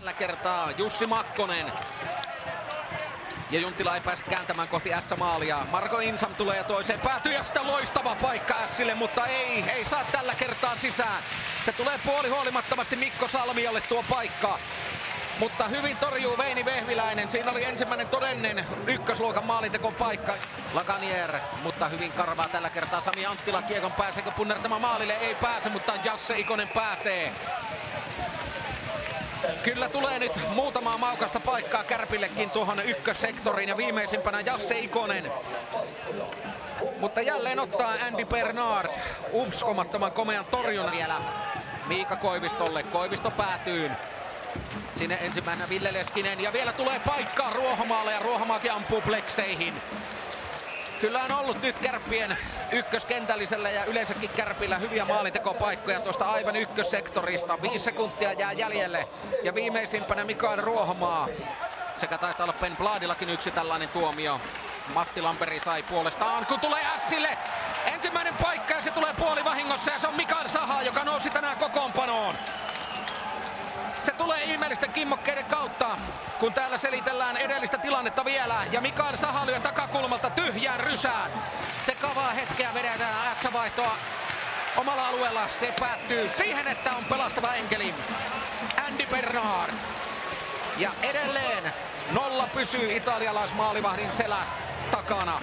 Tällä kertaa Jussi Makkonen. Ja Junttila ei pääse kääntämään kohti S-maalia. Marko Insam tulee ja toiseen päätyy ja sitä loistava paikka Sille, mutta ei saa tällä kertaa sisään. Se tulee puolihuolimattomasti Mikko Salmiolle tuo paikka. Mutta hyvin torjuu Veini Vehviläinen. Siinä oli ensimmäinen todellinen ykkösluokan maalintekon paikka. Laganier, mutta hyvin karvaa tällä kertaa Sami Anttila kiekon. Pääseekö punnertamaan maalille? Ei pääse, mutta Jasse Ikonen pääsee. Kyllä tulee nyt muutamaa maukasta paikkaa Kärpillekin tuohon ykkössektoriin ja viimeisimpänä Jasse Ikonen. Mutta jälleen ottaa Andy Bernard uskomattoman komean torjunnan vielä Miika Koivistolle. Koivisto päätyy. Sinne ensimmäisenä Ville Leskinen ja vielä tulee paikkaa Ruohomaalle ja Ruohomaakin ampuu plekseihin. Kyllä on ollut nyt Kärppien ykköskentällisellä ja yleensäkin Kärpillä hyviä maalintekopaikkoja tuosta aivan ykkössektorista. 5 sekuntia jää jäljelle ja viimeisimpänä Mikael Ruohomaa. Sekä taitaa olla Ben Bladillakin yksi tällainen tuomio. Matti Lamperi sai puolestaan, kun tulee Sille ensimmäinen paikka ja se tulee puolivahingossa ja se on Mikael Saha, joka nousi tänään kokoonpanoon. Se tulee ihmeellisten kimmokkeiden kautta, kun täällä selitellään edellistä tilannetta vielä. Ja Mikael Saha lyö takakulmalta tyhjään rysään. Sekavaa hetkeä vedetään S-vaihtoa omalla alueella. Se päättyy siihen, että on pelastava enkeli Andy Bernard. Ja edelleen 0 pysyy italialaismaalivahdin seläs takana.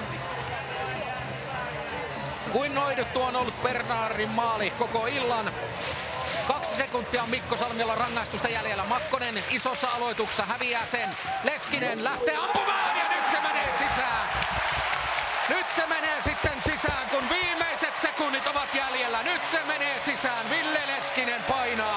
Kuin noiduttu on ollut Bernardin maali koko illan. 2 sekuntia on Mikko Salmiolla rangaistusta jäljellä. Makkonen isossa aloituksessa häviää sen. Leskinen lähtee ampumaan ja nyt se menee sisään. Nyt se menee sitten sisään, kun viimeiset sekunnit ovat jäljellä. Nyt se menee sisään. Ville Leskinen painaa.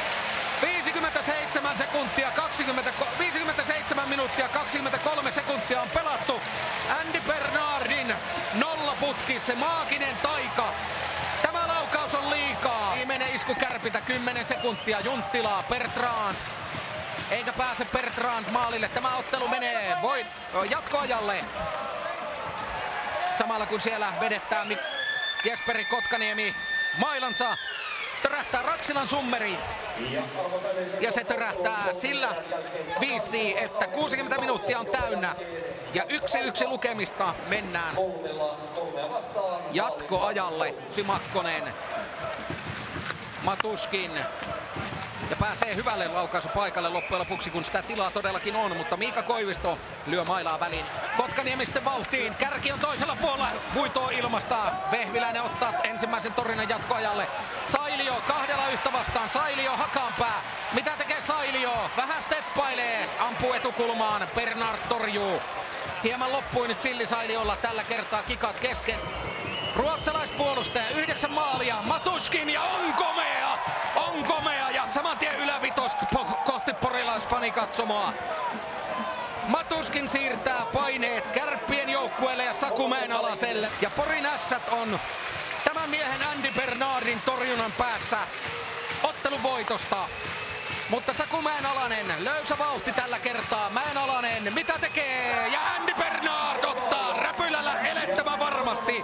57 minuuttia 23 sekuntia on pelattu. Andy Bernardin nollaputki, se maaginen taika. Tämä laukaus on liikaa. Viimeinen isku Kärpiltä 10 sekuntia. Junttila, Bertrand. Eikä pääse Bertrand maalille. Tämä ottelu menee jatkoajalle. Samalla kun siellä vedettää Jesperi Kotkaniemi mailansa. Törähtää Raksilan summeri. Ja se törähtää sillä viisi, että 60 minuuttia on täynnä. Ja 1-1 lukemista mennään jatkoajalle. Simakkonen, Matuskin. Ja pääsee hyvälle laukaisupaikalle loppujen lopuksi, kun sitä tilaa todellakin on. Mutta Miika Koivisto lyö mailaa väliin. Kotkaniemi sitten vauhtiin. Kärki on toisella puolella. Huitoo ilmasta. Vehviläinen ottaa ensimmäisen torjunnan jatkoajalle. Sailio 2 yhtä vastaan. Sailio Hakanpää. Mitä tekee Sailio? Vähän steppailee. Ampuu etukulmaan. Bernard torjuu. Hieman loppui nyt Silli Sailiolla tällä kertaa kikat kesken. Ruotsalaispuolustaja 9 maalia. Matuskin ja on komea! On komea ja saman tien ylävitosta kohti porilaisfanikatsomoa. Matuskin siirtää paineet Kärppien joukkueelle ja Sakumäen alaselle. Ja Porin Ässät on tämän miehen Andy Bernardin torjunnan päässä otteluvoitosta. Mutta Sakumäen alanen, löysä vauhti tällä kertaa. Mäenalainen, mitä tekee? Ja Andy Bernard ottaa räpylällä elettämän varmasti.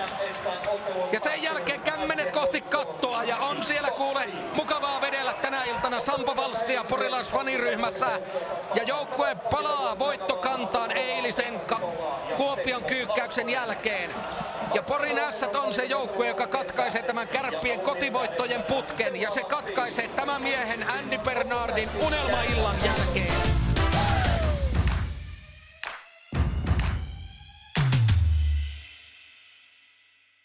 Ja sen jälkeen kämmenet kohti kattoa ja on siellä kuule mukavaa vedellä tänä iltana Sampo-valssia porilaisfaniryhmässä. Ja joukkue palaa voittokantaan eilisen Kuopion kyykkäyksen jälkeen. Ja Porin Ässät on se joukkue, joka katkaisee tämän Kärppien kotivoittojen putken. Ja se katkaisee tämän miehen Andy Bernardin unelmaillan jälkeen.